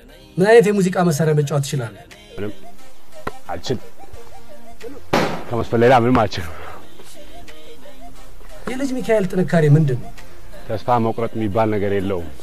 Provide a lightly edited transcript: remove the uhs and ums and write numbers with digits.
ምን አይነት የሙዚቃ መሳሪያ መጫወት ይችላል? ምንም አልችል ከመስፈለላ ምንም አልችል የልጅ ሚካኤል ጥንካሬ ምንድነው? ተስፋ መቁረጥ የሚባል ነገር የለውም